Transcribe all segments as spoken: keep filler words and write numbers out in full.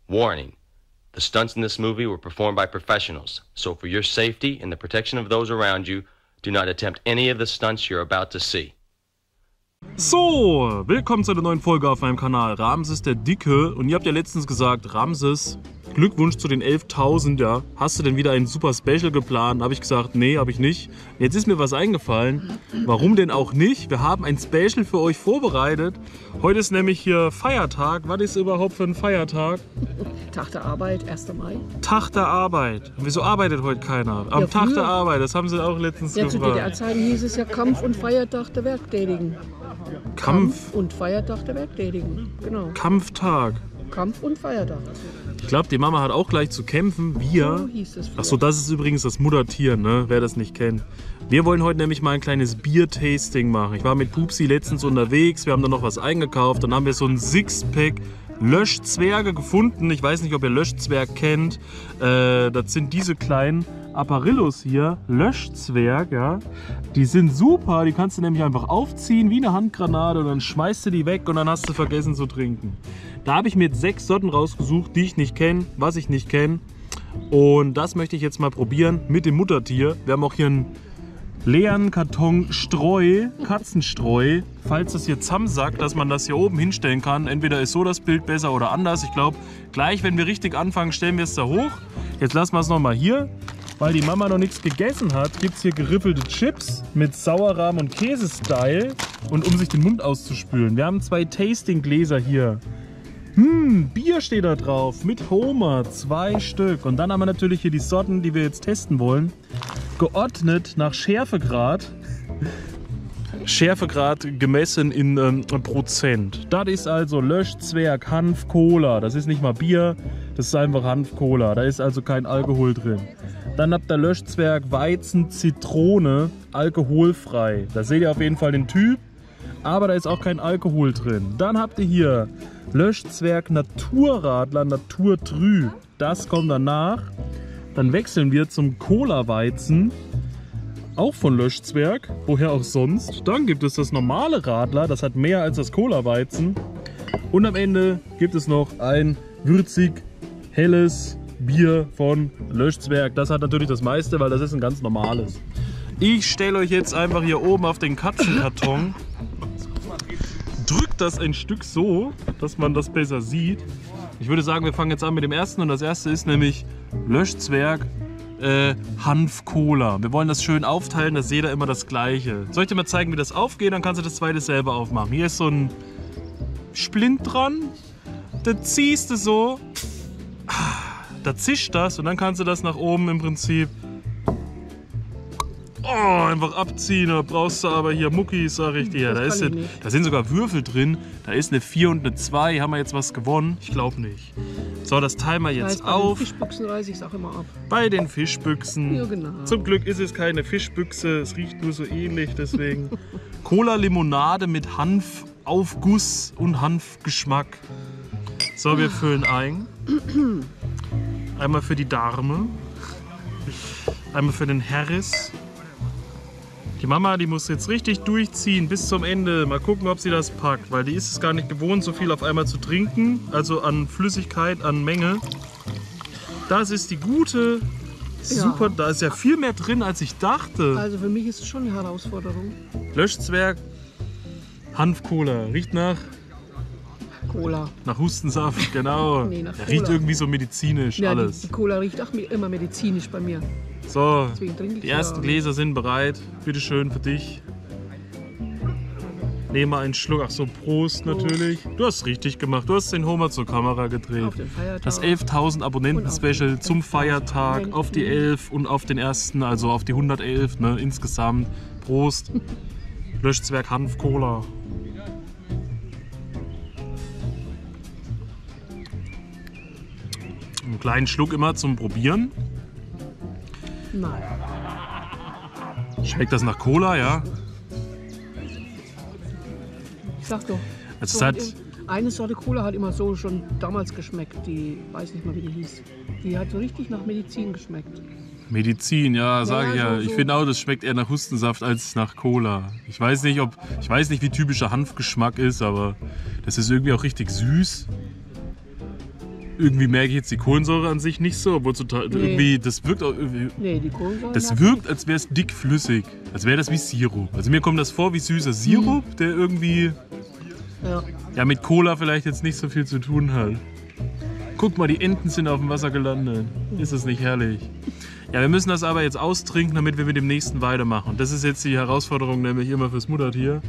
Warning. The stunts in this movie were performed by professionals, so for your safety and the protection of those around you, do not attempt any of the stunts you're about to see. So, willkommen zu einer neuen Folge auf meinem Kanal Ramses der Dicke. Und ihr habt ja letztens gesagt, Ramses, Glückwunsch zu den elftausend, ja. Hast du denn wieder ein super Special geplant? Habe ich gesagt, nee, habe ich nicht. Jetzt ist mir was eingefallen. Warum denn auch nicht? Wir haben ein Special für euch vorbereitet. Heute ist nämlich hier Feiertag. Was ist überhaupt für ein Feiertag? Tag der Arbeit, erster Mai. Tag der Arbeit. Wieso arbeitet heute keiner? Am Ja, Tag früher. der Arbeit, das haben sie auch letztens Ja, zu D D gefragt. R-Zeiten hieß es ja Kampf- und Feiertag der Werktätigen. Kampf, und Feiertag der Werktätigen, genau. Kampftag. Kampf- und Feiertag. Ich glaube, die Mama hat auch gleich zu kämpfen. Wir. So hieß es früher. Achso, das ist übrigens das Muttertier, ne? Wer das nicht kennt. Wir wollen heute nämlich mal ein kleines Bier-Tasting machen. Ich war mit Pupsi letztens unterwegs, wir haben da noch was eingekauft. Dann haben wir so ein Sixpack Löschzwerge gefunden. Ich weiß nicht, ob ihr Löschzwerg kennt. Äh, das sind diese kleinen Apparillos hier. Löschzwerg, ja. Die sind super, die kannst du nämlich einfach aufziehen wie eine Handgranate und dann schmeißt du die weg und dann hast du vergessen zu trinken. Da habe ich mir jetzt sechs Sorten rausgesucht, die ich nicht kenne, was ich nicht kenne. Und das möchte ich jetzt mal probieren mit dem Muttertier. Wir haben auch hier einen leeren Karton Streu, Katzenstreu, falls das hier zusammensackt, dass man das hier oben hinstellen kann. Entweder ist so das Bild besser oder anders. Ich glaube, gleich, wenn wir richtig anfangen, stellen wir es da hoch. Jetzt lassen wir es nochmal hier. Weil die Mama noch nichts gegessen hat, gibt es hier geriffelte Chips mit Sauerrahm und Käse-Style und um sich den Mund auszuspülen. Wir haben zwei Tasting-Gläser hier. Hm, Bier steht da drauf mit Homer, zwei Stück. Und dann haben wir natürlich hier die Sorten, die wir jetzt testen wollen. Geordnet nach Schärfegrad. Schärfegrad gemessen in ähm, Prozent. Das ist also Löschzwerg, Hanf, Cola. Das ist nicht mal Bier, das ist einfach Hanf, Cola. Da ist also kein Alkohol drin. Dann habt ihr Löschzwerg, Weizen, Zitrone, alkoholfrei. Da seht ihr auf jeden Fall den Typ, aber da ist auch kein Alkohol drin. Dann habt ihr hier Löschzwerg, Naturradler, Naturtrü. Das kommt danach. Dann wechseln wir zum Cola-Weizen. Auch von Löschzwerg, woher auch sonst. Dann gibt es das normale Radler, das hat mehr als das Cola-Weizen. Und am Ende gibt es noch ein würzig, helles Bier von Löschzwerg. Das hat natürlich das meiste, weil das ist ein ganz normales. Ich stelle euch jetzt einfach hier oben auf den Katzenkarton. Drückt das ein Stück so, dass man das besser sieht. Ich würde sagen, wir fangen jetzt an mit dem ersten. Und das erste ist nämlich Löschzwerg. Äh, Hanf-Cola. Wir wollen das schön aufteilen, dass jeder immer das Gleiche. Soll ich dir mal zeigen, wie das aufgeht? Dann kannst du das zweite selber aufmachen. Hier ist so ein Splint dran. Da ziehst du so. Da zischt das und dann kannst du das nach oben im Prinzip oh, einfach abziehen. Da brauchst du aber hier Muckis, sag ich dir. Da, ist, da sind sogar Würfel drin. Da ist eine vier und eine zwei. Haben wir jetzt was gewonnen? Ich glaube nicht. So, das teilen wir jetzt bei auf. Bei den Fischbüchsen reiße ich es auch immer ab. Bei den Fischbüchsen. Ja, genau. Zum Glück ist es keine Fischbüchse. Es riecht nur so ähnlich, deswegen. Cola-Limonade mit Hanfaufguss und Hanfgeschmack. So, wir füllen ein. Einmal für die Dame. Einmal für den Harris. Die Mama, die muss jetzt richtig durchziehen bis zum Ende. Mal gucken, ob sie das packt, weil die ist es gar nicht gewohnt, so viel auf einmal zu trinken. Also an Flüssigkeit, an Menge. Das ist die gute. Super, ja. Da ist ja viel mehr drin, als ich dachte. Also für mich ist es schon eine Herausforderung. Löschzwerg, Hanf-Cola. Riecht nach? Cola. Nach Hustensaft, genau. Nee, nach Der Cola. riecht irgendwie so medizinisch, Ja, alles. Die, die Cola riecht auch immer medizinisch bei mir. So, Deswegen trinke ich die ersten ja. Gläser sind bereit. Bitte schön für dich. Nehme einen Schluck. Ach so, Prost, Prost natürlich. Du hast richtig gemacht. Du hast den Homer zur Kamera gedreht. Auf den Feiertag. Das elftausend Abonnenten-Special zum Feiertag. Abonnenten. Auf die elf und auf den ersten, also auf die hundertelf, ne, insgesamt. Prost. Löschzwerg Hanf Cola. Einen kleinen Schluck immer zum Probieren. Nein. Schmeckt das nach Cola, ja? Ich sag doch. Also so es hat eine Sorte Cola hat immer so schon damals geschmeckt. Die weiß nicht mal, wie die hieß. Die hat so richtig nach Medizin geschmeckt. Medizin, ja, sage ich ja. so, Ich so. finde auch, das schmeckt eher nach Hustensaft als nach Cola. Ich weiß nicht, ob, ich weiß nicht, wie typischer Hanfgeschmack ist, aber das ist irgendwie auch richtig süß. Irgendwie merke ich jetzt die Kohlensäure an sich nicht so, obwohl total, Nee. irgendwie, das wirkt auch irgendwie, Nee, die Kohlensäure. das merkt wirkt, als wäre es dickflüssig. Als wäre das wie Sirup. Also mir kommt das vor wie süßer Sirup, Mhm. der irgendwie, man. Ja. ja, mit Cola vielleicht jetzt nicht so viel zu tun hat. Guck mal, die Enten sind auf dem Wasser gelandet. Ist das nicht herrlich? Ja, wir müssen das aber jetzt austrinken, damit wir mit dem nächsten weitermachen. Das ist jetzt die Herausforderung, nämlich immer fürs Muttertier.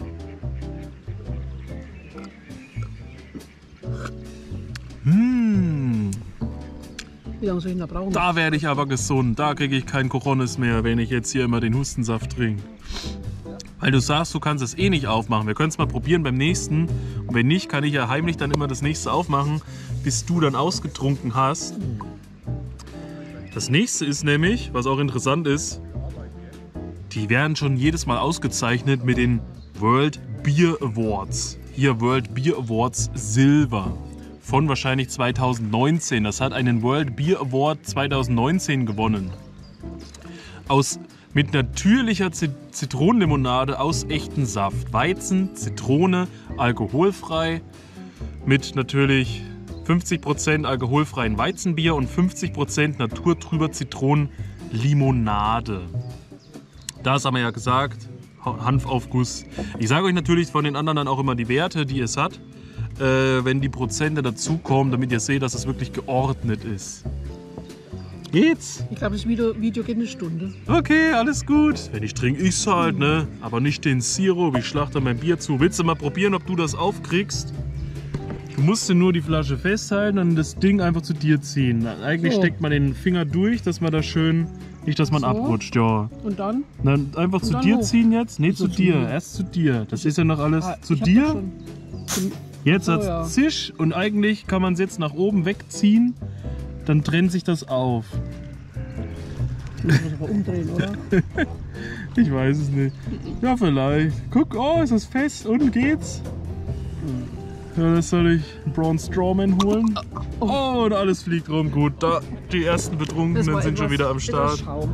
Mmh, Wie lange soll ich denn da brauchen? da werde ich aber gesund. Da kriege ich kein Coronis mehr, wenn ich jetzt hier immer den Hustensaft trinke. Weil du sagst, du kannst es eh nicht aufmachen. Wir können es mal probieren beim nächsten. Und wenn nicht, kann ich ja heimlich dann immer das nächste aufmachen, bis du dann ausgetrunken hast. Das nächste ist nämlich, was auch interessant ist, die werden schon jedes Mal ausgezeichnet mit den World Beer Awards. Hier World Beer Awards Silber. Von wahrscheinlich zweitausendneunzehn. Das hat einen World Beer Award zweitausendneunzehn gewonnen. Aus, mit natürlicher Zit- Zitronenlimonade aus echtem Saft. Weizen, Zitrone, alkoholfrei. Mit natürlich fünfzig Prozent alkoholfreien Weizenbier und fünfzig Prozent naturtrüber Zitronenlimonade. Das haben wir ja gesagt. Hanfaufguss. Ich sage euch natürlich von den anderen dann auch immer die Werte, die es hat. Äh, wenn die Prozente dazukommen, damit ihr seht, dass es wirklich geordnet ist. Geht's? Ich glaube, das Video, Video geht eine Stunde. Okay, alles gut. Wenn ich trinke, ich's halt, ne? Aber nicht den Sirup. Ich schlachte mein Bier zu. Willst du mal probieren, ob du das aufkriegst? Du musst dir nur die Flasche festhalten und das Ding einfach zu dir ziehen. Eigentlich So. steckt man den Finger durch, dass man da schön, nicht, dass man So. abrutscht, ja. Und dann? Dann einfach zu dann dir hoch. ziehen jetzt? Nee, Wieso zu zu dir. mir? Erst zu dir. Das ist ja noch alles Ah, zu ich hab dir. doch schon- Zum- Jetzt So, hat's ja. Zisch und eigentlich kann man es jetzt nach oben wegziehen. Dann trennt sich das auf. Ich muss das aber umdrehen, oder? Ich weiß es nicht. Ja, vielleicht. Guck, oh, ist das fest und geht's? Ja, das soll ich einen Braun Strawman holen. Oh, und alles fliegt rum. Gut, da die ersten Das Betrunkenen war sind schon etwas- wieder am etwas Start. Schaum.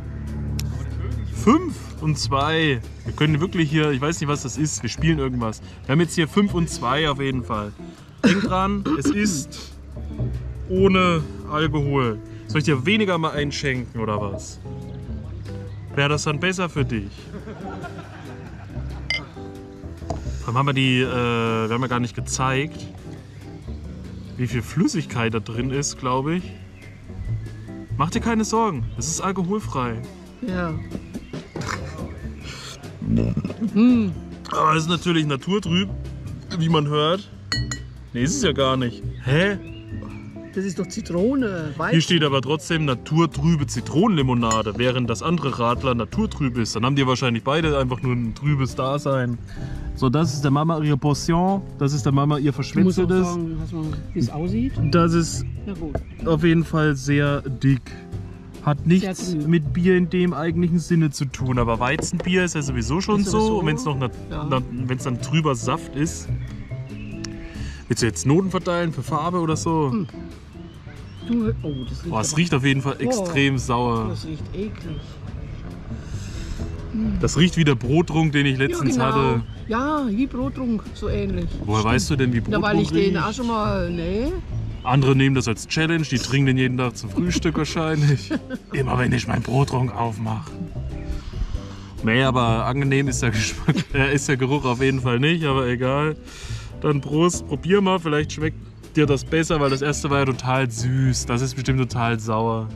Fünf und zwei. Wir können wirklich hier, ich weiß nicht, was das ist. Wir spielen irgendwas. Wir haben jetzt hier fünf und zwei auf jeden Fall. Denk dran, es ist ohne Alkohol. Soll ich dir weniger mal einschenken oder was? Wäre das dann besser für dich? Dann haben wir die, äh, wir haben ja gar nicht gezeigt, wie viel Flüssigkeit da drin ist, glaube ich. Mach dir keine Sorgen, es ist alkoholfrei. Ja. Aber es ist natürlich naturtrüb, wie man hört. Nee, ist es ja gar nicht. Hä? Das ist doch Zitrone. Weizen. Hier steht aber trotzdem naturtrübe Zitronenlimonade, während das andere Radler naturtrüb ist. Dann haben die wahrscheinlich beide einfach nur ein trübes Dasein. So, das ist der Mama ihre Portion, das ist der Mama ihr Ich muss auch verschwitzeltes. sagen, dass man- wie es aussieht. Das ist Na gut. auf jeden Fall sehr dick. Hat nichts Sehr trüb. mit Bier in dem eigentlichen Sinne zu tun. Aber Weizenbier ist ja sowieso schon Ist so. sowieso, Und wenn es noch nat- ja. nat- wenn's dann trüber Saft ist. Willst du jetzt Noten verteilen für Farbe oder so? Hm. Du, oh, das riecht, Boah, es aber- riecht auf jeden Fall extrem sauer. Das riecht eklig. Das riecht wie der Brottrunk, den ich Ja, letztens genau. hatte. Ja, wie Brottrunk, so ähnlich. Woher weißt du denn, wie Na, Brottrunk weil ich den riecht? auch schon mal, nee. Andere nehmen das als Challenge, die trinken den jeden Tag zum Frühstück wahrscheinlich. Immer wenn ich meinen Brottrunk aufmache. Nee, aber angenehm ist der Geschmack, äh, ist der Geruch auf jeden Fall nicht, aber egal. Dann Prost, probier mal, vielleicht schmeckt dir das besser, weil das erste war ja total süß. Das ist bestimmt total sauer.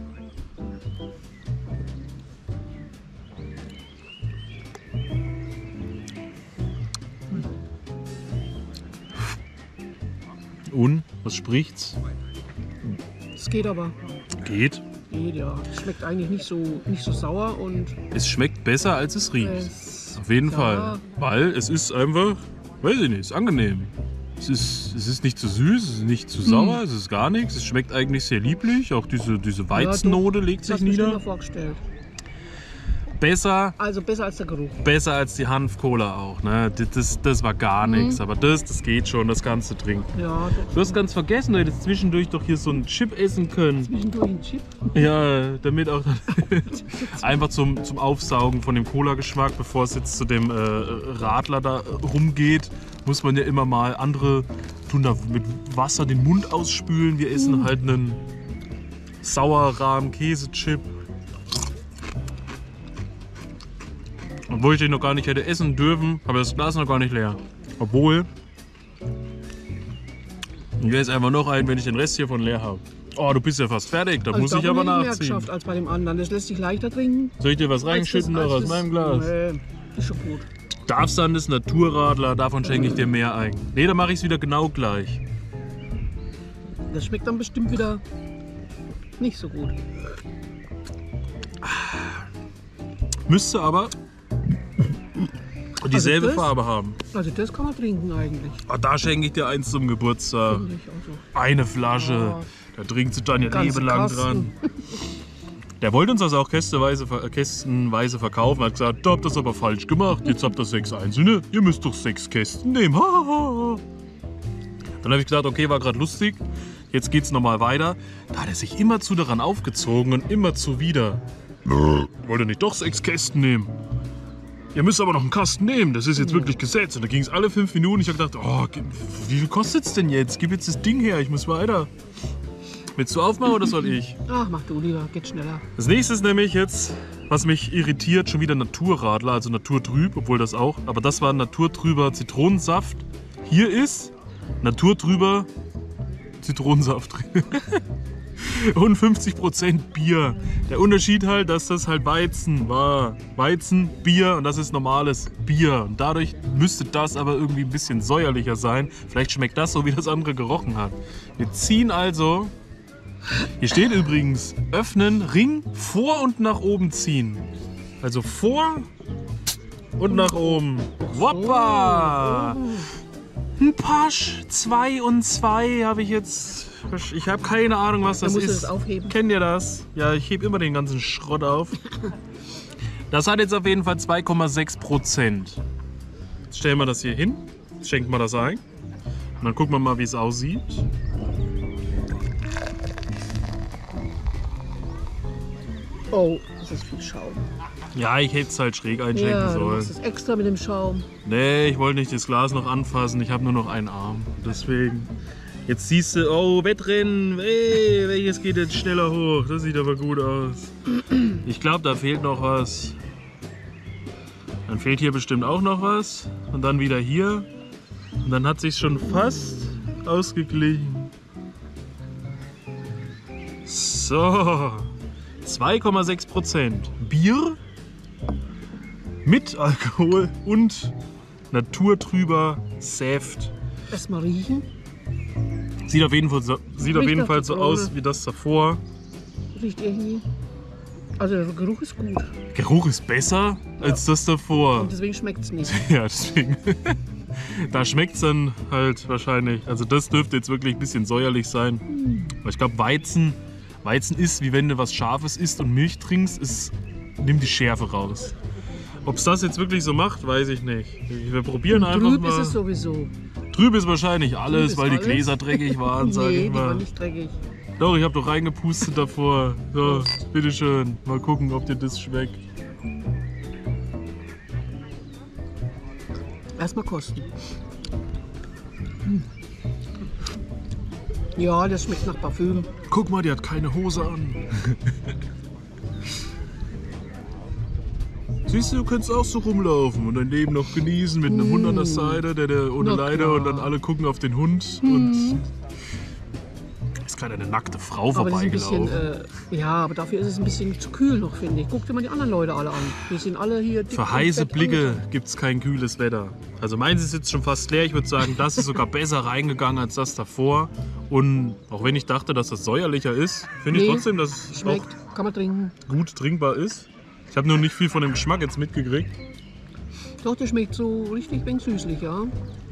Und? Was spricht's? Es geht aber. Geht. Geht, ja. Es schmeckt eigentlich nicht so, nicht so sauer und Es schmeckt besser, als es riecht. es, Auf jeden ja, Fall. Weil es ist einfach, weiß ich nicht, ist angenehm. Es ist, es ist nicht zu süß, es ist nicht zu sauer, es ist gar nichts. Es schmeckt eigentlich sehr lieblich. Auch diese, diese Weizennote legt Das sich hast du mir schon mal nieder. vorgestellt. Besser, Also besser als der Geruch. besser als die Hanf-Cola auch. Ne? Das, das, das war gar nichts. Aber das, das geht schon, das kannst du trinken. Ja, doch. Du hast ganz vergessen, du hättest zwischendurch doch hier so einen Chip essen können. Zwischendurch ein Chip. Ja, damit auch einfach zum, zum Aufsaugen von dem Cola-Geschmack, bevor es jetzt zu dem äh, Radler da rumgeht, muss man ja immer mal andere tun da mit Wasser den Mund ausspülen. Wir essen mm. halt einen Sauerrahm-Käsechip. Obwohl ich den noch gar nicht hätte essen dürfen, aber das Glas noch gar nicht leer. Obwohl, ich esse einfach noch einen, wenn ich den Rest hiervon leer habe. Oh, du bist ja fast fertig, da also muss ich aber nachziehen. Mehr geschafft als bei dem anderen. Das lässt sich leichter trinken. Soll ich dir was reinschütten noch aus meinem Glas? Nee, ist schon gut. Darfst dann das Naturradler, davon schenke ich dir mehr ein. Nee, dann mache ich es wieder genau gleich. Das schmeckt dann bestimmt wieder nicht so gut. Müsste aber dieselbe also das, Farbe haben. Also das kann man trinken eigentlich. Ah, da schenke ich dir eins zum Geburtstag. Also. Eine Flasche. Ja. Da trinkst du dann ihr Leben lang dran. Der wollte uns das auch kästenweise, kästenweise verkaufen. Hat gesagt, da habt ihr das aber falsch gemacht. Jetzt habt ihr sechs einzelne. Ihr müsst doch sechs Kästen nehmen. Dann habe ich gesagt, okay, war gerade lustig. Jetzt geht's nochmal weiter. Da hat er sich immerzu daran aufgezogen und immerzu wieder. Wollte nicht doch sechs Kästen nehmen. Ihr müsst aber noch einen Kasten nehmen, das ist jetzt wirklich Gesetz. Und da ging es alle fünf Minuten. Ich habe gedacht, oh, wie viel kostet es denn jetzt? Gib jetzt das Ding her, ich muss weiter. Willst du aufmachen oder soll ich? Ach, mach du lieber, geht schneller. Das nächste ist nämlich jetzt, was mich irritiert, schon wieder Naturradler, also Naturtrüb, obwohl das auch. Aber das war naturtrüber Zitronensaft. Hier ist naturtrüber Zitronensaft drin. Und fünfzig Prozent Bier. Der Unterschied halt, dass das halt Weizen war. Weizen, Bier und das ist normales Bier. Und dadurch müsste das aber irgendwie ein bisschen säuerlicher sein. Vielleicht schmeckt das so, wie das andere gerochen hat. Wir ziehen also... Hier steht übrigens, öffnen, Ring vor und nach oben ziehen. Also vor und nach oben. Woppa! Ein Pasch, zwei und zwei habe ich jetzt... Ich habe keine Ahnung, was das ist. Das aufheben. Kennt ihr das? Ja, ich hebe immer den ganzen Schrott auf. Das hat jetzt auf jeden Fall zwei Komma sechs Prozent. Jetzt stellen wir das hier hin, jetzt schenken wir das ein. Und dann gucken wir mal, wie es aussieht. Oh, das ist viel Schaum. Ja, ich hätte es halt schräg einschenken ja, sollen. Das ist extra mit dem Schaum. Nee, ich wollte nicht das Glas noch anfassen. Ich habe nur noch einen Arm. Deswegen. Jetzt siehst du, oh, Wettrennen. Hey, welches geht jetzt schneller hoch? Das sieht aber gut aus. Ich glaube, da fehlt noch was. Dann fehlt hier bestimmt auch noch was. Und dann wieder hier. Und dann hat sich schon fast ausgeglichen. So. zwei Komma sechs Prozent Bier mit Alkohol und naturtrüber Saft. Erstmal riechen. Sieht auf jeden Fall so, sieht auf jeden Fall so aus wie das davor. Riecht irgendwie. Also der Geruch ist gut. Der Geruch ist besser ja. als das davor. Und deswegen schmeckt es nicht. Ja, deswegen. Da schmeckt es dann halt wahrscheinlich. Also das dürfte jetzt wirklich ein bisschen säuerlich sein. Hm. Aber ich glaube Weizen. Weizen ist, wie wenn du was Scharfes isst und Milch trinkst, es nimmt die Schärfe raus. Ob es das jetzt wirklich so macht, weiß ich nicht. Wir probieren und einfach trüb mal. Trüb ist es sowieso. Trüb ist wahrscheinlich alles, ist weil alles? die Gläser dreckig waren, sag nee, ich mal. Die waren nicht dreckig. Doch, ich habe doch reingepustet davor. So, bitteschön. Mal gucken, ob dir das schmeckt. Erstmal kosten. Hm. Ja, das schmeckt nach Parfüm. Guck mal, die hat keine Hose an. Siehst du, du könntest auch so rumlaufen und dein Leben noch genießen mit einem Hund an der Seite, der, der ohne Leine und dann alle gucken auf den Hund. Hm. Und ist gerade eine nackte Frau aber vorbeigelaufen. Äh, ja, aber dafür ist es ein bisschen zu kühl noch, finde ich. Guck dir mal die anderen Leute alle an. Die sind alle hier dick. Für heiße Blicke gibt es kein kühles Wetter. Also meins ist jetzt schon fast leer. Ich würde sagen, das ist sogar besser reingegangen als das davor. Und auch wenn ich dachte, dass das säuerlicher ist, finde nee, ich trotzdem, dass es schmeckt, kann man trinken. Gut trinkbar ist. Ich habe nur nicht viel von dem Geschmack jetzt mitgekriegt. Doch, der schmeckt so richtig wenig süßlich, ja.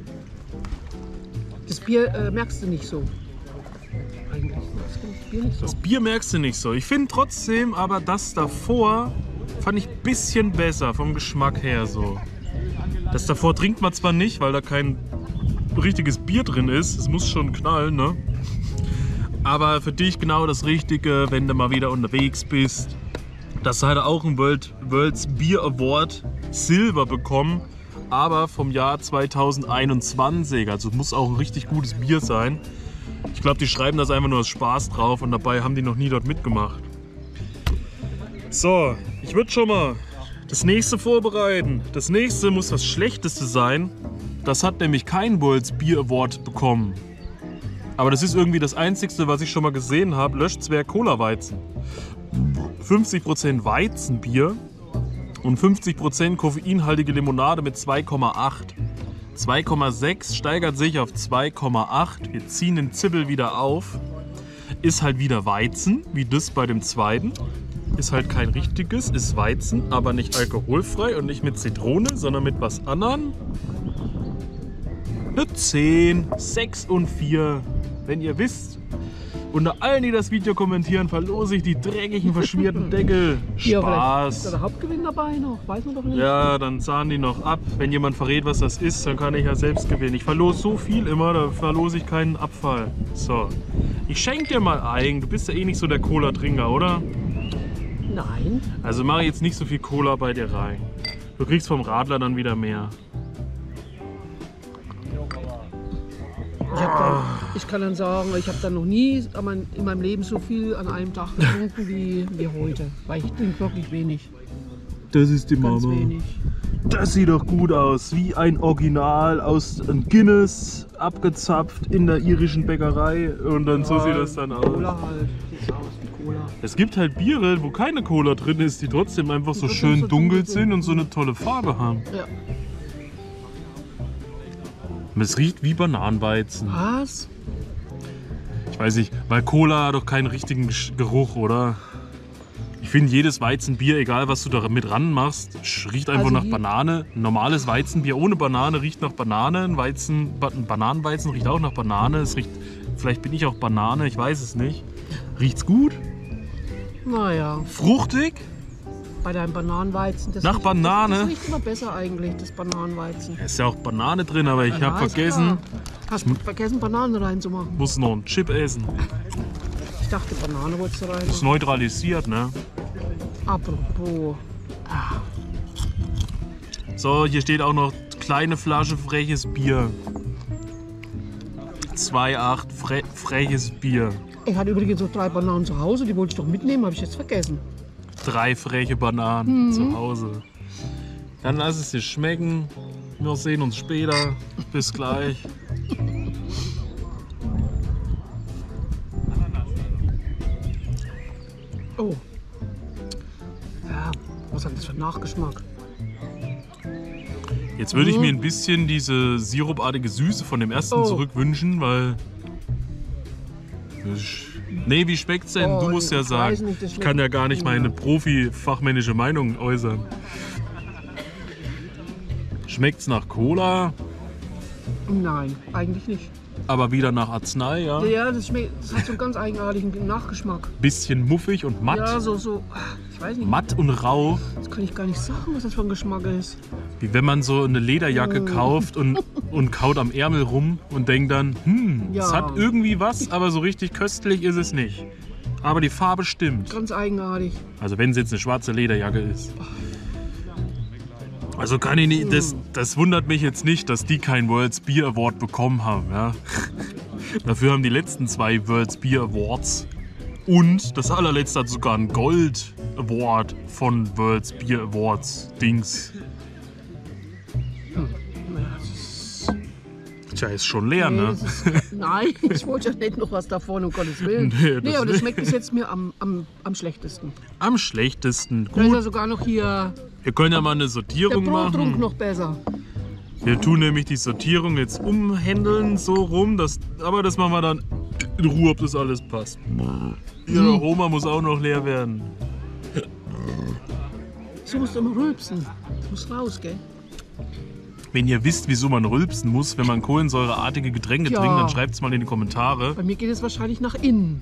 Das Bier äh, merkst du nicht so. Eigentlich merkst du das Bier nicht so. Das Bier merkst du nicht so. Ich finde trotzdem, aber das davor fand ich ein bisschen besser vom Geschmack her so. Das davor trinkt man zwar nicht, weil da kein richtiges Bier drin ist. Es muss schon knallen, ne? Aber für dich genau das Richtige, wenn du mal wieder unterwegs bist. Das hat auch einen World, World's Beer Award Silber bekommen. aber vom Jahr zweitausendeinundzwanzig. Also muss auch ein richtig gutes Bier sein. Ich glaube, die schreiben das einfach nur aus Spaß drauf und dabei haben die noch nie dort mitgemacht. So, ich würde schon mal das nächste vorbereiten. Das nächste muss das Schlechteste sein. Das hat nämlich kein World's Beer Award bekommen. Aber das ist irgendwie das Einzigste, was ich schon mal gesehen habe. Löschzwerg Cola Weizen. fünfzig Prozent Weizenbier und fünfzig Prozent koffeinhaltige Limonade mit zwei Komma acht. zwei Komma sechs steigert sich auf zwei Komma acht. Wir ziehen den Zibbel wieder auf. Ist halt wieder Weizen, wie das bei dem zweiten. Ist halt kein richtiges, ist Weizen, aber nicht alkoholfrei und nicht mit Zitrone, sondern mit was anderem. Eine zehn, sechs und vier. Wenn ihr wisst, unter allen, die das Video kommentieren, verlose ich die dreckigen, verschmierten Deckel. Ja, Spaß. ist da der Hauptgewinn dabei noch? Weiß man doch nicht. Ja, dann zahlen die noch ab. Wenn jemand verrät, was das ist, dann kann ich ja selbst gewinnen. Ich verlose so viel immer, da verlose ich keinen Abfall. So, ich schenke dir mal ein. Du bist ja eh nicht so der Cola-Trinker, oder? Nein. Also mache ich jetzt nicht so viel Cola bei dir rein. Du kriegst vom Radler dann wieder mehr. Ich, hab da, ich kann dann sagen, ich habe dann noch nie in meinem Leben so viel an einem Tag getrunken wie, wie heute. Weil ich trinke wirklich wenig. Das ist die Ganz Mama. wenig. Das sieht doch gut aus. Wie ein Original aus einem Guinness, abgezapft in der irischen Bäckerei. Und dann so sieht das dann aus. Cola halt. Sieht aus wie Cola. Es gibt halt Biere, wo keine Cola drin ist, die trotzdem einfach so Die schön so dunkel dunkel sind und so eine tolle Farbe haben. Ja. Und es riecht wie Bananenweizen. Was? Ich weiß nicht, weil Cola hat doch keinen richtigen Gesch- Geruch, oder? Ich finde, jedes Weizenbier, egal was du da mit ran machst, riecht einfach Also nach die- Banane. Ein normales Weizenbier ohne Banane riecht nach Banane. Ein, Weizen, ba- ein Bananenweizen riecht auch nach Banane. Es riecht, vielleicht bin ich auch Banane, ich weiß es nicht. Riecht's gut? Naja, Fruchtig? bei deinem Bananenweizen. Das Nach riecht, Banane? Das, das riecht immer besser eigentlich, das Bananenweizen. Da ist ja auch Banane drin, aber ich Ja, habe ist vergessen, klar. Hast du vergessen, Bananen reinzumachen? muss noch einen Chip essen. Ich dachte, Banane wolltest du rein. Ist neutralisiert, ne? Apropos. So, hier steht auch noch kleine Flasche freches Bier. zwei Komma acht fre freches Bier. Ich hatte übrigens so drei Bananen zu Hause, die wollte ich doch mitnehmen, habe ich jetzt vergessen. Drei freche Bananen zu Hause. Dann lass es dir schmecken. Wir sehen uns später. Bis gleich. Oh. Ja, was hat das für einen Nachgeschmack? Jetzt würde ich mir ein bisschen diese sirupartige Süße von dem ersten Oh. zurückwünschen, weil... Nee, wie schmeckt's denn? Oh, Du musst ja ich sagen. weiß nicht, das Ich kann ja gar nicht meine schmeckt- profi-fachmännische Meinung äußern. Schmeckt's nach Cola, Nein, eigentlich nicht. aber wieder nach Arznei, ja? Ja, das, schmeckt, das hat so einen ganz eigenartigen Nachgeschmack. Bisschen muffig und matt. Ja, so, so, ich weiß nicht, Matt und rau. das kann ich gar nicht sagen, was das für ein Geschmack ist. Wie wenn man so eine Lederjacke kauft und, und kaut am Ärmel rum und denkt dann, hm, es Ja. hat irgendwie was, aber so richtig köstlich ist es nicht. Aber die Farbe stimmt. Ganz eigenartig. Also wenn es jetzt eine schwarze Lederjacke ist. Also kann ich nicht, das, das wundert mich jetzt nicht, dass die keinen World's Beer Award bekommen haben. Ja. Dafür haben die letzten zwei World's Beer Awards und das allerletzte hat sogar einen Gold Award von World's Beer Awards Dings. Tja, ist schon leer, Nee, ne? das ist, nein, ich wollte ja nicht noch was davon, um Gottes Willen. Nee, Nee, das aber das nicht. schmeckt bis jetzt mir am, am, am schlechtesten. Am schlechtesten. Da ist ja Gut, sogar noch hier wir können ja mal eine der Sortierung Brotrunk machen. noch besser. Wir tun nämlich die Sortierung jetzt umhändeln, so rum, dass, aber das machen wir dann in Ruhe, ob das alles passt. Ihr Aroma muss auch noch leer werden. So musst du immer rülpsen. Das muss raus, gell? Wenn ihr wisst, wieso man rülpsen muss, wenn man kohlensäureartige Getränke Ja. trinkt, dann schreibt es mal in die Kommentare. Bei mir geht es wahrscheinlich nach innen.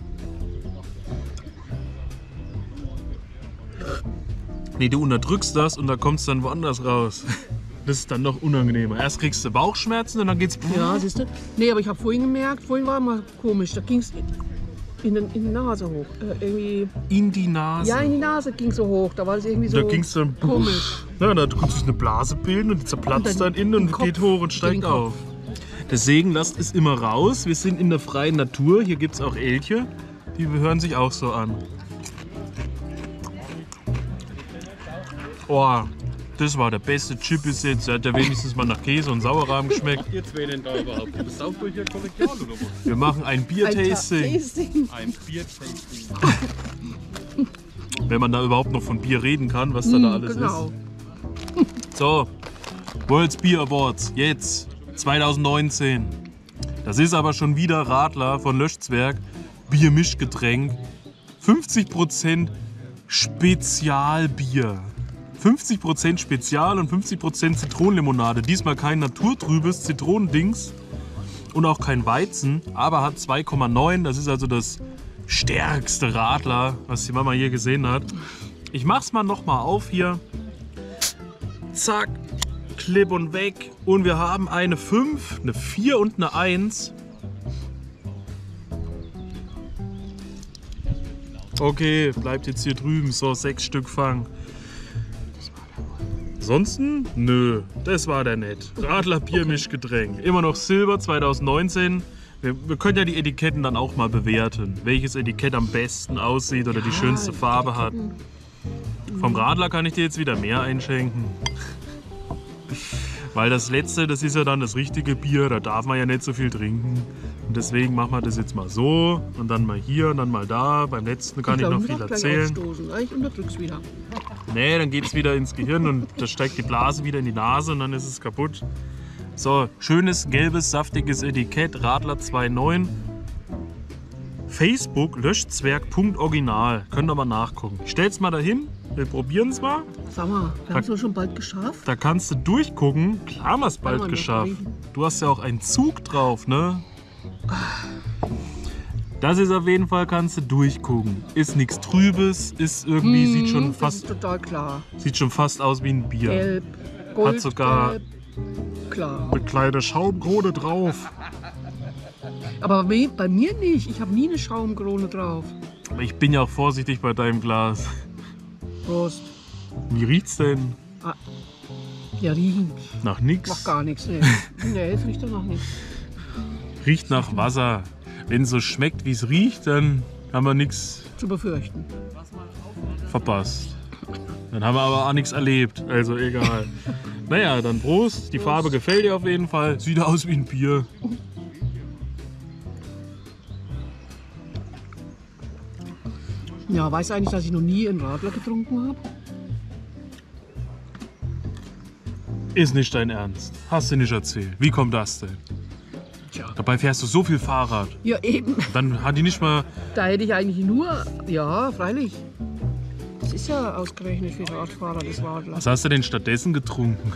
Nee, du unterdrückst das und da kommt es dann woanders raus. Das ist dann noch unangenehmer. Erst kriegst du Bauchschmerzen und dann geht's. Ja, siehst du? Nee, aber ich habe vorhin gemerkt, vorhin war mal komisch. Da ging es in, den- in die Nase hoch. Äh, irgendwie, In die Nase. ja, in die Nase ging so hoch. Da war es irgendwie so Da ging's dann- komisch. Na, da tut sich eine Blase bilden und die zerplatzt dann innen und geht hoch und steigt auf. Deswegen lasst es immer raus. Wir sind in der freien Natur. Hier gibt es auch Elche. Die hören sich auch so an. Oh, das war der beste Chip bis jetzt. Der hat ja wenigstens mal nach Käse und Sauerrahm geschmeckt. Jetzt wen denn da überhaupt? Du bist auch durch hier kollegial oder was? Wir machen ein Bier-Tasting. Ein Bier-Tasting. Wenn man da überhaupt noch von Bier reden kann, was da, da alles Genau. ist. So, World's Beer Awards, jetzt, zwanzig neunzehn. Das ist aber schon wieder Radler von Löschzwerg. Biermischgetränk. fünfzig Prozent Spezialbier. fünfzig Prozent Spezial und fünfzig Prozent Zitronenlimonade. Diesmal kein naturtrübes Zitronendings und auch kein Weizen, aber hat zwei Komma neun. Das ist also das stärkste Radler, was die Mama hier gesehen hat. Ich mach's mal noch mal auf hier. Zack, klipp und weg. Und wir haben eine fünf, eine vier und eine eins. Okay, bleibt jetzt hier drüben. So, sechs Stück fangen. Ansonsten? Nö, das war der nett. Radler Biermischgetränk. Immer noch Silber zwanzig neunzehn. Wir, wir können ja die Etiketten dann auch mal bewerten. Welches Etikett am besten aussieht oder die schönste Farbe hat. Vom Radler kann ich dir jetzt wieder mehr einschenken. Weil das letzte, das ist ja dann das richtige Bier. Da darf man ja nicht so viel trinken. Und deswegen machen wir das jetzt mal so. Und dann mal hier und dann mal da. Beim letzten kann ich, ich noch viel erzählen. Ich unterdrück's wieder. Nee, dann geht es wieder ins Gehirn und da steigt die Blase wieder in die Nase und dann ist es kaputt. So, schönes, gelbes, saftiges Etikett, Radler zwei neun. Facebook, löschzwerg.original. Könnt ihr mal nachgucken. Ich stell's mal dahin, wir probieren es mal. Sag mal, wir haben es schon bald geschafft. Da kannst du durchgucken. Klar haben wir es bald geschafft. Du hast ja auch einen Zug drauf, ne? Das ist auf jeden Fall, kannst du durchgucken. Ist nichts Trübes, ist irgendwie, Hm, sieht schon das fast, ist total klar. sieht schon fast aus wie ein Bier. Gelb, Gold, Hat sogar gelb. Klar. eine kleine Schaumkrone drauf. Aber bei bei mir nicht. Ich habe nie eine Schaumkrone drauf. Aber ich bin ja auch vorsichtig bei deinem Glas. Prost. Wie riecht's denn? Ah. Ja, riechen. Nach nix? Macht gar nichts. Nee, nee es riecht doch noch nichts. Riecht nach Wasser. Wenn es so schmeckt, wie es riecht, dann haben wir nichts Zu befürchten. verpasst. Dann haben wir aber auch nichts erlebt. Also egal. Naja, dann Prost. Die Farbe gefällt dir auf jeden Fall. Sieht aus wie ein Bier. Ja, weißt du eigentlich, dass ich noch nie einen Radler getrunken habe? Ist nicht dein Ernst. Hast du nicht erzählt. Wie kommt das denn? Tja. Dabei fährst du so viel Fahrrad. Ja, eben. Dann hat die nicht mal... Da hätte ich eigentlich nur. Ja, freilich. Das ist ja ausgerechnet für Radfahrer, das Radler. Was hast du denn stattdessen getrunken?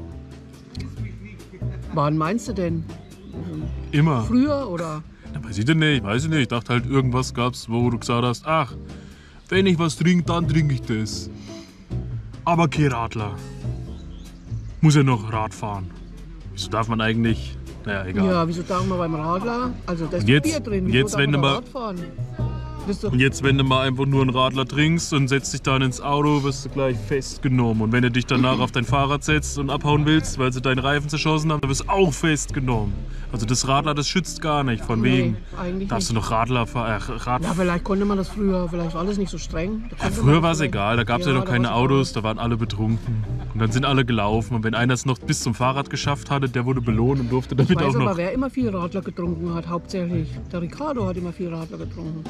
Wann meinst du denn? Immer. Früher oder? Ja, weiß ich denn nicht, weiß ich nicht. Ich dachte halt, irgendwas gab's, wo du gesagt hast, ach, wenn ich was trinke, dann trinke ich das. Aber kein Radler. Muss ja noch Rad fahren. Wieso darf man eigentlich... Naja, egal. Ja, wieso darf man beim Radler? Also da ist Und jetzt- Bier drin. und Wieso jetzt, darf wenn man du da mal- Rad fahren? Das ist doch, Und jetzt, wenn du mal einfach nur einen Radler trinkst und setzt dich dann ins Auto, wirst du gleich festgenommen. Und wenn du dich danach auf dein Fahrrad setzt und abhauen willst, weil sie deinen Reifen zerschossen haben, dann wirst du auch festgenommen. Also das Radler, das schützt gar nicht. Von Nee, wegen, eigentlich darfst du nicht. noch Radler fahren? Äh, Rad ja, vielleicht konnte man das früher, vielleicht war das nicht so streng. Da Ja, konnte früher man war es vielleicht- egal, da gab es ja, noch da keine war's Autos, da waren alle betrunken. Und dann sind alle gelaufen. Und wenn einer es noch bis zum Fahrrad geschafft hatte, der wurde belohnt und durfte Ich damit weiß auch aber, noch. wer immer viel Radler getrunken hat, hauptsächlich. Der Ricardo hat immer viel Radler getrunken.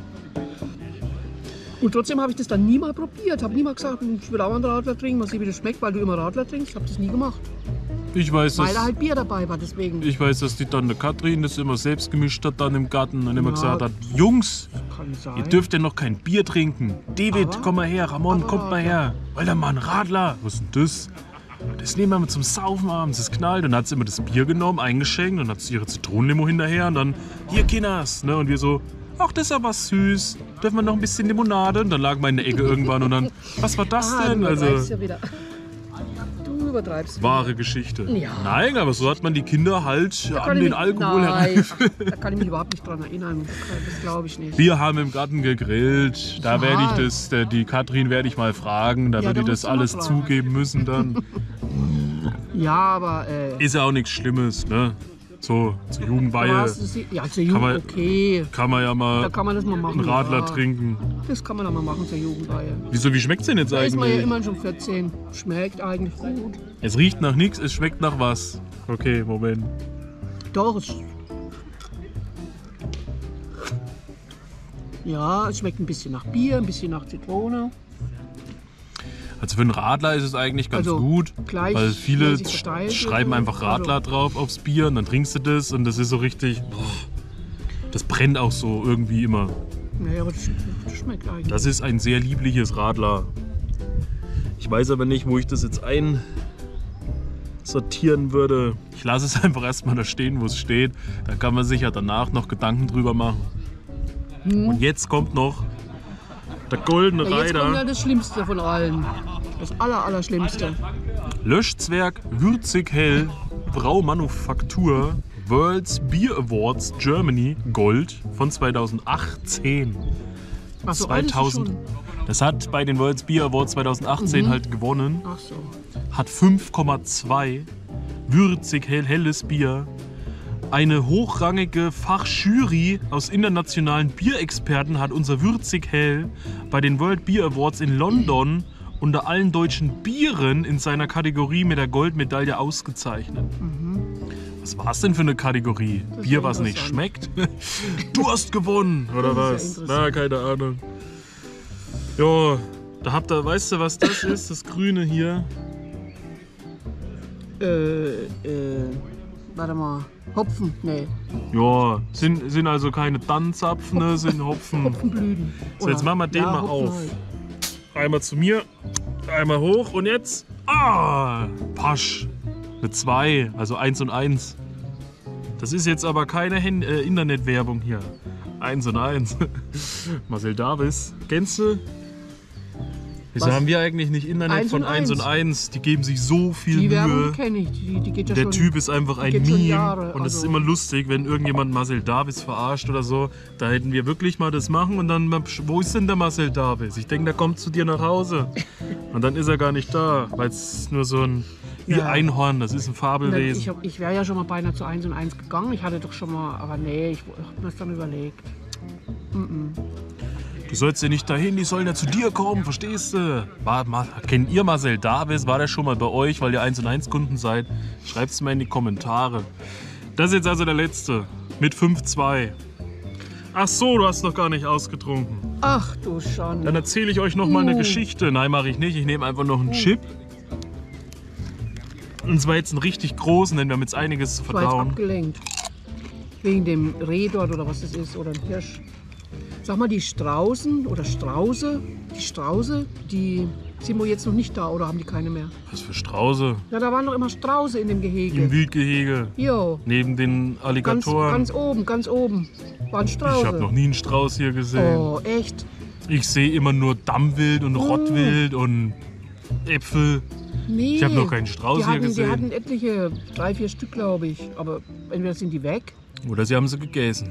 Und trotzdem habe ich das dann nie mal probiert. Habe nie mal gesagt, ich will auch einen Radler trinken, mal sehen, wie das schmeckt, weil du immer Radler trinkst. Ich habe das nie gemacht. Ich weiß, Weil da dass, halt Bier dabei war, deswegen. ich weiß, dass die Tante Katrin das immer selbst gemischt hat dann im Garten und immer Ja. gesagt hat, Jungs, Kann sein. ihr dürft ja noch kein Bier trinken. David, Aber- komm mal her, Ramon, aber kommt mal Radler. her. Weil da mal ein Radler. Was ist denn das? Das nehmen wir mal zum Saufen abends, das knallt. Und dann hat sie immer das Bier genommen, eingeschenkt und hat sie ihre Zitronenlimo hinterher und dann, hier Kinders. Ne? Und wir so, ach, das ist aber süß. Dürfen wir noch ein bisschen Limonade? Und dann lagen wir in der Ecke irgendwann und dann, was war das Ah, denn? du Also, übertreibst ja wieder. Du übertreibst. Wahre Geschichte. Ja. Nein, aber so hat man die Kinder halt Da an kann ich den mich- Alkohol Nein, herangeführt. ach, da kann ich mich überhaupt nicht dran erinnern. Das glaube ich nicht. Wir haben im Garten gegrillt. Da Ja. werde ich das, der- die Katrin werde ich mal fragen. Da Ja, würde da ich das musst du mal alles fragen. zugeben müssen dann. Ja, aber. Äh, Ist ja auch nichts Schlimmes, ne? So, zur du Jugendweihe hast es- ja, zur Kann man- Jugend, okay. kann man ja Da mal kann man das mal machen. einen Radler ja. trinken. Das kann man dann mal machen zur Jugendweihe. Wieso, wie schmeckt's denn jetzt Da ist man ja eigentlich? immerhin schon vierzehn. Schmeckt eigentlich gut. Es riecht nach nichts, es schmeckt nach was. Okay, Moment. Doch, es. Ja, es schmeckt ein bisschen nach Bier, ein bisschen nach Zitrone. Also für einen Radler ist es eigentlich ganz Also gut, gleich weil viele mäßig sch verteilt schreiben oder so. einfach Radler drauf aufs Bier und dann trinkst du das und das ist so richtig, boah, das brennt auch so irgendwie immer. Naja, aber das, das schmeckt eigentlich. Das ist ein sehr liebliches Radler. Ich weiß aber nicht, wo ich das jetzt einsortieren würde. Ich lasse es einfach erstmal da stehen, wo es steht. Da kann man sich ja danach noch Gedanken drüber machen. Und jetzt kommt noch der goldene Ja, jetzt kommt ja Reiter. das Schlimmste von allen. Das aller, aller Schlimmste. Löschzwerg würzig hell Braumanufaktur World's Beer Awards Germany Gold von zweitausendachtzehn. Ach so, alles ist zweitausend. schon- Das hat bei den World's Beer Awards zweitausendachtzehn Mhm. halt gewonnen. Ach so. Hat fünf Komma zwei. Würzig hell helles Bier. Eine hochrangige Fachjury aus internationalen Bierexperten hat unser Würzig hell bei den World Beer Awards in London unter allen deutschen Bieren in seiner Kategorie mit der Goldmedaille ausgezeichnet. Was war es denn für eine Kategorie? Das ist Bier, ja was nicht interessant. schmeckt? Du hast gewonnen, oder Das ist ja was? Na, keine Ahnung. Ja, da habt ihr, weißt du, was das ist? Das Grüne hier. Äh, äh, warte mal. Hopfen? Nee. Ja, sind, sind also keine Tannenzapfen, ne, sind Hopfen. Hopfenblüten. So, jetzt Oder- machen wir den ja, mal Hopfen auf. halt. Einmal zu mir, einmal hoch und jetzt. Ah, Pasch. Eine zwei, also eins und eins. Das ist jetzt aber keine Hen äh, Internetwerbung hier. eins und eins. Marcel Davis. Kennst du? Wieso Was? haben wir eigentlich nicht Internet eins von und eins und eins? eins? Die geben sich so viel Die Mühe. Werbung kenne ich. Die, die geht ja Der schon. Typ ist einfach ein geht schon Meme Jahre, und es ist also- immer lustig, wenn irgendjemand Marcel Davis verarscht oder so. Da hätten wir wirklich mal das machen und dann, mal, wo ist denn der Marcel Davis? Ich denke, der kommt zu dir nach Hause. Und dann ist er gar nicht da, weil es ist nur so ein wie Ja. Einhorn, das ist ein Fabelwesen. Ich, hab- ich wäre ja schon mal beinahe zu eins und eins gegangen. Ich hatte doch schon mal, aber nee, ich habe mir das dann überlegt. Du sollst ja nicht dahin, die sollen ja zu dir kommen, verstehst du? War, ma, kennt ihr Marcel Davis? War der schon mal bei euch, weil ihr eins und eins Kunden seid? Schreibt es mal in die Kommentare. Das ist jetzt also der letzte mit fünf zwei. Ach so, du hast noch gar nicht ausgetrunken. Ach du Schande. Dann erzähle ich euch noch mal eine Uh. Geschichte. Nein, mache ich nicht. Ich nehme einfach noch einen Chip. Und zwar jetzt einen richtig großen, denn wir haben jetzt einiges zu Ich war jetzt verdauen. abgelenkt. Wegen dem Reh dort oder was das ist oder ein Hirsch. Sag mal, die Straußen oder Strauße, die Strauße, die sind wohl jetzt noch nicht da oder haben die keine mehr? Was für Strauße Ja, da waren doch immer Strauße in dem im Gehege. Wildgehege. Jo, Neben den ganz, Alligatoren. ganz oben, ganz oben waren Strauße. Ich habe noch nie einen Strauß hier gesehen. Oh, echt? Ich sehe immer nur Dammwild und Rottwild und Äpfel. Nee. Ich hab noch keinen Strauß die hier hatten, gesehen. Die hatten etliche, drei, vier Stück, glaube ich. Aber entweder sind die weg. Oder sie haben sie gegessen.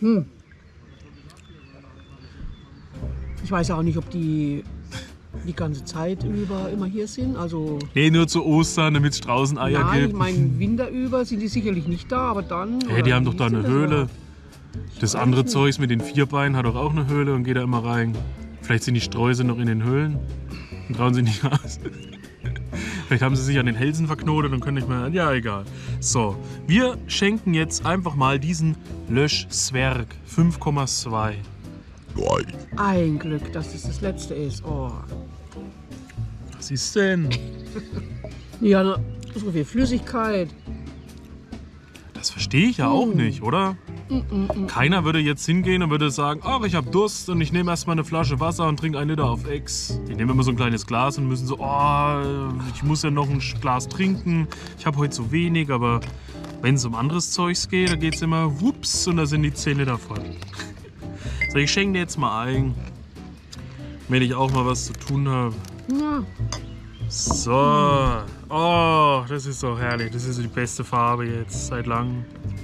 Ich weiß auch nicht, ob die die ganze Zeit über immer hier sind. Also Nee, nur zu Ostern, damit es Straußeneier nein, gibt. ich meine, Winter über sind die sicherlich nicht da, aber dann. Hey, oder die haben doch wie da ist eine denn das Höhle. überhaupt? Das weiß andere nicht. Zeugs mit den vier Beinen hat doch auch eine Höhle und geht da immer rein. Vielleicht sind die Sträuße noch in den Höhlen und trauen sie nicht raus. Vielleicht haben sie sich an den Hälsen verknotet und können nicht mehr. Ja, egal. So, wir schenken jetzt einfach mal diesen Löschzwerg fünf Komma zwei. Ein Glück, dass das das letzte ist. Oh. Was ist denn? Ja, na, so viel Flüssigkeit. Das verstehe ich ja auch Hm. nicht, oder? Keiner würde jetzt hingehen und würde sagen, ach, ich habe Durst und ich nehme erstmal eine Flasche Wasser und trinke einen Liter auf Ex. Die nehmen immer so ein kleines Glas und müssen so, oh, ich muss ja noch ein Glas trinken. Ich habe heute so wenig, aber wenn es um anderes Zeugs geht, da geht es immer wups und da sind die zehn Liter voll. So, ich schenke dir jetzt mal ein, wenn ich auch mal was zu tun habe. Ja, So. Oh, das ist doch herrlich. Das ist die beste Farbe jetzt seit langem.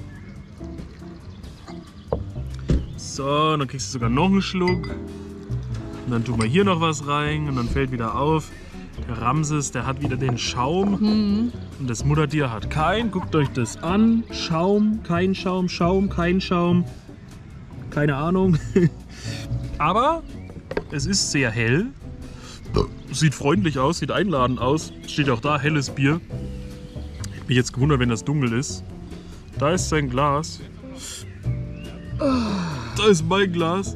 So, dann kriegst du sogar noch einen Schluck. Und dann tun wir hier noch was rein und dann fällt wieder auf, der Ramses, der hat wieder den Schaum. Mhm. Und das Muttertier hat keinen. Guckt euch das an. Schaum, kein Schaum, Schaum, kein Schaum. Keine Ahnung. Aber es ist sehr hell. Sieht freundlich aus, sieht einladend aus. Steht auch da, helles Bier. Ich bin jetzt gewundert, wenn das dunkel ist. Da ist sein Glas. Da ist mein Glas.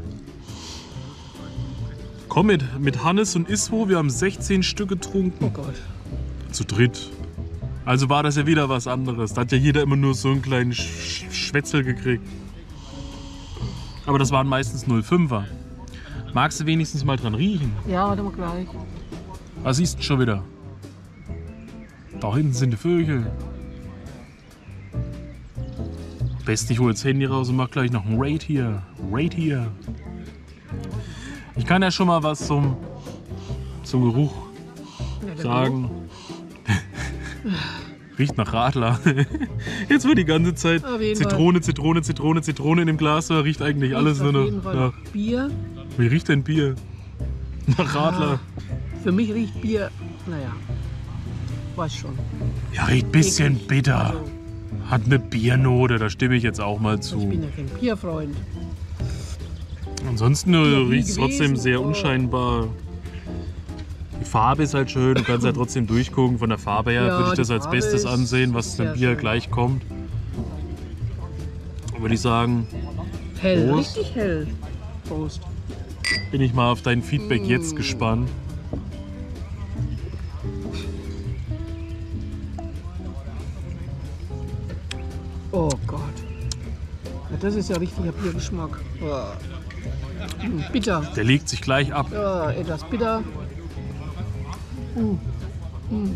Komm mit, mit Hannes und Iswo, wir haben sechzehn Stück getrunken. Oh Gott. Zu dritt. Also war das ja wieder was anderes. Da hat ja jeder immer nur so einen kleinen Sch Schwätzel gekriegt. Aber das waren meistens null Komma fünfer. Magst du wenigstens mal dran riechen? Ja, warte mal gleich. Was siehst du schon wieder? Da hinten sind die Vögel. Best, ich hole das Handy raus und mach gleich noch ein Raid hier. Raid hier. Ich kann ja schon mal was zum, zum Geruch Ja, sagen. Riecht nach Radler. Jetzt wird die ganze Zeit Auf jeden Zitrone, Zitrone, Zitrone, Zitrone in dem Glas. Da riecht eigentlich Riecht alles auf nur jeden noch Fall nach. nach Bier. Wie riecht denn Bier? Nach Radler. Für mich riecht Bier, naja, weiß schon. Ja, riecht ein bisschen Eklig. bitter. Also, Hat eine Biernote, da stimme ich jetzt auch mal ich zu. bin ja kein Bierfreund. Ansonsten äh, nie riecht es trotzdem gewesen, sehr oh. unscheinbar. Die Farbe ist halt schön, du kannst halt trotzdem durchgucken. Von der Farbe her Ja, würde ich die das als Farbe Bestes ist ansehen, was dem sehr Bier schön. gleich kommt. Würde ich sagen, Hell, Prost. richtig hell. Prost. bin ich mal auf dein Feedback Mm. jetzt gespannt. Oh Gott. Ja, das ist ja richtiger Biergeschmack. Oh. Mm, bitter. Der legt sich gleich ab. Ja, etwas bitter. Mm. Mm.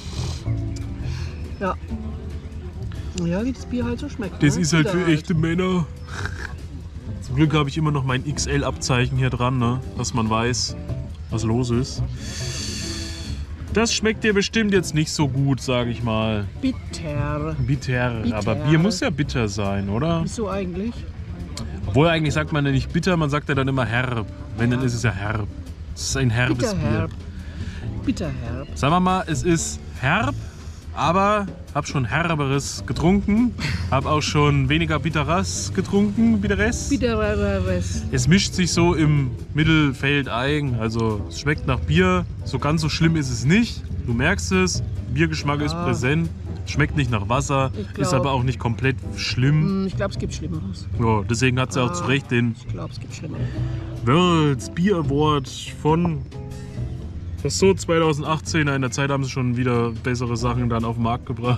Ja. Ja, wie das Bier halt so schmeckt. Das ne? ist halt Bitter für echte Männer. Zum Glück habe ich immer noch mein X L-Abzeichen hier dran, ne? Dass man weiß, was los ist. Das schmeckt dir bestimmt jetzt nicht so gut, sage ich mal. Bitter. Bitter. Bitter. Aber Bier muss ja bitter sein, oder? Wieso eigentlich? Obwohl eigentlich sagt man ja nicht bitter, man sagt ja dann immer herb. Wenn, dann ist es ja herb. Es ist ein herbes Bitterherb. Bier. Bitterherb. Sagen wir mal, es ist herb, aber hab schon herberes getrunken. Hab auch schon weniger bitteres getrunken, bitteres. Bittereres. Es mischt sich so im Mittelfeld ein. Also es schmeckt nach Bier. So ganz so schlimm ist es nicht. Du merkst es. Biergeschmack ist Ja. präsent. Schmeckt nicht nach Wasser. Ich Ist glaub- aber auch nicht komplett schlimm. Hm, Ich glaube, es gibt Schlimmeres. Ja, deswegen hat sie auch zu Recht den Ich glaube, es gibt Schlimmeres. World's Beer Award von das ist so zwanzig achtzehn. In der Zeit haben sie schon wieder bessere Sachen dann auf den Markt gebracht.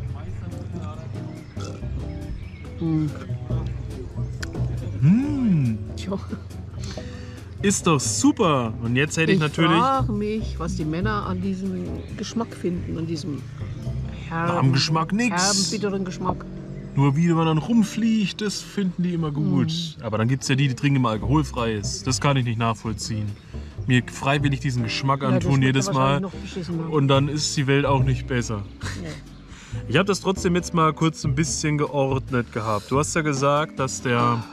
Mmh, Tja, ist doch super. Und jetzt hätte ich, ich natürlich frage mich, was die Männer an diesem Geschmack finden, an diesem herben, Am Geschmack nix. herben, bitteren Geschmack. nur wie man dann rumfliegt, das finden die immer gut. Aber dann gibt es ja die, die trinken immer alkoholfreies. Das kann ich nicht nachvollziehen. Mir freiwillig diesen Geschmack Ja, das antun schmeckt jedes ja Mal. wahrscheinlich noch beschissener. Und dann ist die Welt auch nicht besser. Nee. Ich habe das trotzdem jetzt mal kurz ein bisschen geordnet gehabt. Du hast ja gesagt, dass der.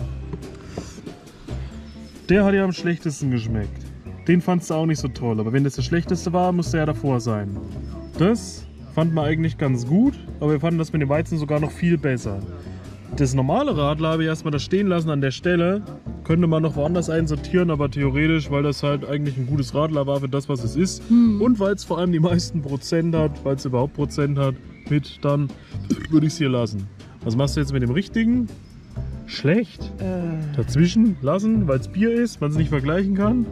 Der hat ja am schlechtesten geschmeckt. Den fandst du auch nicht so toll. Aber wenn das der schlechteste war, muss der ja davor sein. Das fand man eigentlich ganz gut, aber wir fanden das mit dem Weizen sogar noch viel besser. Das normale Radler habe ich erstmal da stehen lassen an der Stelle. Könnte man noch woanders einsortieren, aber theoretisch, weil das halt eigentlich ein gutes Radler war für das, was es ist. Und weil es vor allem die meisten Prozent hat, weil es überhaupt Prozent hat, mit, dann würde ich es hier lassen. Was machst du jetzt mit dem richtigen? Schlecht. Äh, Dazwischen lassen, weil es Bier ist, man es nicht vergleichen kann.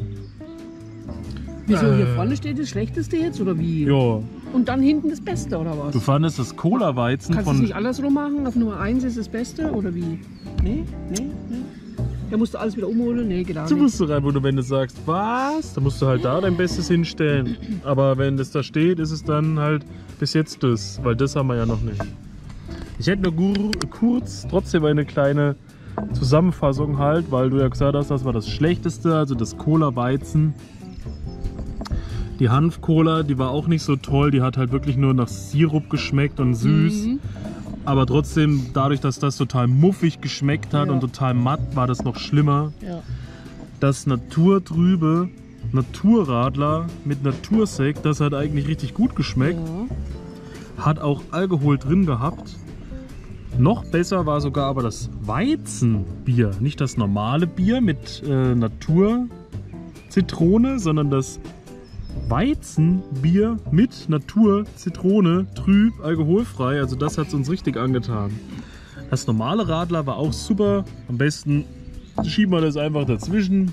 wieso hier Äh. vorne steht das Schlechteste jetzt oder wie? Ja. Und dann hinten das Beste oder was? Du fandest das Cola-Weizen Kannst du es von. nicht andersrum machen? Auf Nummer eins ist das Beste oder wie? Nee, nee, nee. Ja, musst du alles wieder umholen? Nee, genau Du nicht. musst du rein, wo du, wenn du sagst, was? Dann musst du halt da dein Bestes hinstellen. Aber wenn das da steht, ist es dann halt bis jetzt das, weil das haben wir ja noch nicht. Ich hätte nur gur- kurz trotzdem eine kleine Zusammenfassung halt, weil du ja gesagt hast, das war das Schlechteste, also das Cola-Weizen. Die Hanf-Cola, die war auch nicht so toll. Die hat halt wirklich nur nach Sirup geschmeckt und süß. Mhm. Aber trotzdem, dadurch, dass das total muffig geschmeckt hat Ja. und total matt, war das noch schlimmer. Ja. Das naturtrübe Naturradler mit Natursekt, das hat eigentlich richtig gut geschmeckt. Ja. Hat auch Alkohol drin gehabt. Noch besser war sogar aber das Weizenbier. Nicht das normale Bier mit äh, Naturzitrone, sondern das Weizenbier mit Naturzitrone, trüb, alkoholfrei. Also das hat es uns richtig angetan. Das normale Radler war auch super. Am besten schieben wir das einfach dazwischen.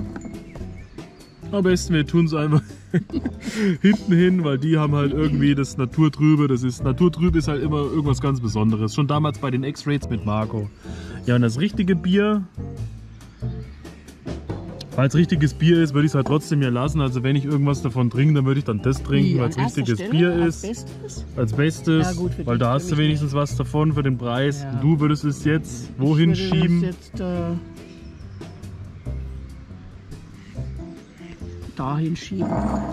Am besten wir tun es einfach hinten hin, weil die haben halt irgendwie das Naturtrübe. Das ist, Naturtrübe ist halt immer irgendwas ganz Besonderes. Schon damals bei den X-Rates mit Marco. Ja, und das richtige Bier, weil es richtiges Bier ist, würde ich es halt trotzdem hier lassen. Also wenn ich irgendwas davon trinke, dann würde ich dann das trinken, Wie, weil es an erster richtiges Stelle? Bier Als ist. Bestes? Als Bestes, Ja, gut, für weil dich, da für hast du mich wenigstens was davon für den Preis. Ja. Und du würdest es jetzt wohin Ich würde schieben? das jetzt äh, dahin schieben.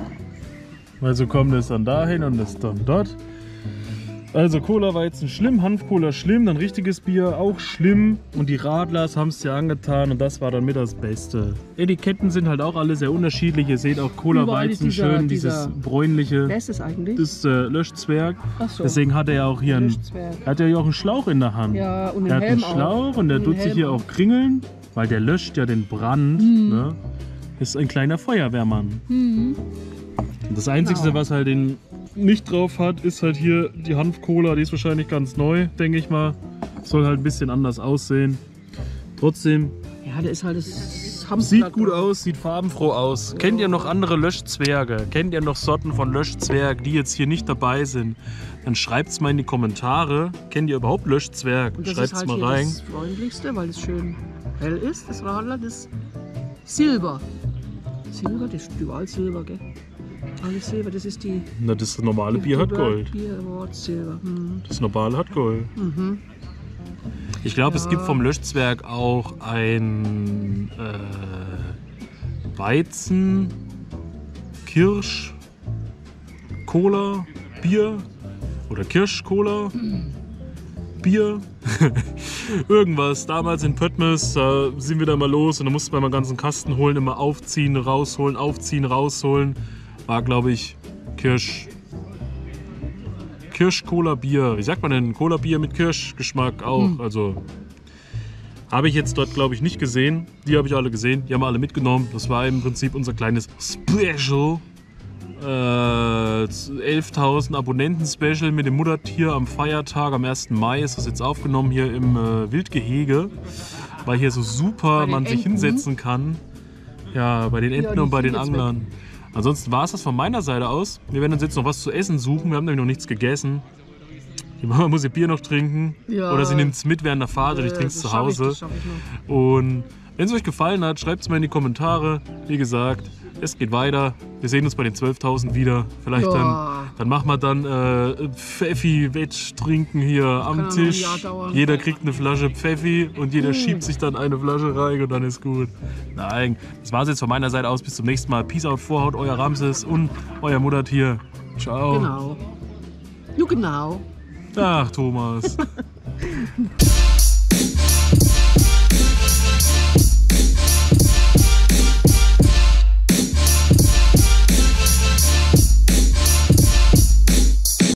Also kommt es dann dahin und das dann dort. Also Cola-Weizen schlimm, Hanf-Cola schlimm, dann richtiges Bier auch schlimm und die Radlers haben es ja angetan und das war dann mit das Beste. Etiketten sind halt auch alle sehr unterschiedlich. Ihr seht auch Überall ist Cola-Weizen dieser- schön, dieser- dieses bräunliche. Wer ist das eigentlich? Das ist äh, Löschzwerg. Ach so. Deswegen hat er ja auch hier einen, Löschzwerg. er hat ja hier auch einen Schlauch in der Hand. Ja, und Er einen hat einen Helm auch. Schlauch und der Und tut einen sich hier Helm auch kringeln, weil der löscht ja den Brand. Mhm. Ne? Ist ein kleiner Feuerwehrmann. Mhm. Und das Einzige, Genau. was halt den nicht drauf hat, ist halt hier die Hanf-Cola. Die ist wahrscheinlich ganz neu, denke ich mal. Soll halt ein bisschen anders aussehen. Trotzdem Ja, der ist halt das Hamster. sieht gut aus, sieht farbenfroh aus. Kennt ihr noch andere Löschzwerge? Kennt ihr noch Sorten von Löschzwerg, die jetzt hier nicht dabei sind? Dann schreibt es mal in die Kommentare. Kennt ihr überhaupt Löschzwerg? Und das Schreibt ist es halt mal hier rein. das freundlichste, weil es schön hell ist, das Radler, das Silber. Silber, das ist überall Silber, gell? Alles Silber, das ist die... Na, das normale Bier hat Gold. Bier Award Silber. Hm. Das normale hat Gold. Mhm. Ich glaube, es Ja. gibt vom Löschzwerg auch ein äh, Weizen, Kirsch, Cola, Bier oder Kirsch-Cola, Bier, irgendwas. Damals in Pöttmes, da sind wir da mal los und da mussten wir mal einen ganzen Kasten holen, immer aufziehen, rausholen, aufziehen, rausholen. War, glaube ich, Kirsch. Kirsch-Cola-Bier. Wie sagt man denn? Cola-Bier mit Kirschgeschmack auch. Hm. Also habe ich jetzt dort, glaube ich, nicht gesehen. Die habe ich alle gesehen. Die haben wir alle mitgenommen. Das war im Prinzip unser kleines Special. Äh, elftausend Abonnenten-Special mit dem Muttertier am Feiertag. Am ersten Mai ist das jetzt aufgenommen hier im äh, Wildgehege. Weil hier so super Bei den man sich Enten. hinsetzen kann. Ja, bei den Enten die und bei sind den jetzt Anglern. Ansonsten war es das von meiner Seite aus. Wir werden uns jetzt noch was zu essen suchen. Wir haben nämlich noch nichts gegessen. Die Mama muss ihr Bier noch trinken. Ja. Oder sie nimmt es mit während der Fahrt und ich Äh, trinke es das zu schaff ich, Hause. das schaff ich noch. Und wenn es euch gefallen hat, schreibt es mir in die Kommentare. Wie gesagt, es geht weiter. Wir sehen uns bei den zwölftausend wieder. Vielleicht Ja. dann, dann machen wir dann äh, Pfeffi-Wetsch trinken hier am kann ja noch ein Tisch. Jahr dauern. Jeder kriegt eine Flasche Pfeffi und jeder schiebt sich dann eine Flasche rein und dann ist gut. Nein, das war es jetzt von meiner Seite aus. Bis zum nächsten Mal. Peace out, Vorhaut, euer Ramses und euer Muttertier. Ciao. Genau. Ja, genau. Ach, Thomas.